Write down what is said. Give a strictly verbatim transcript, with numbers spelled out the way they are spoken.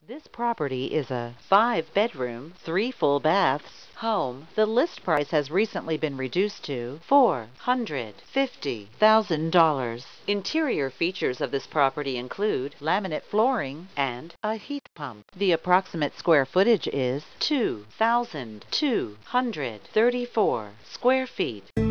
This property is a five-bedroom, three full baths home. The list price has recently been reduced to four hundred fifty thousand dollars. Interior features of this property include laminate flooring and a heat pump. The approximate square footage is two thousand two hundred thirty-four square feet.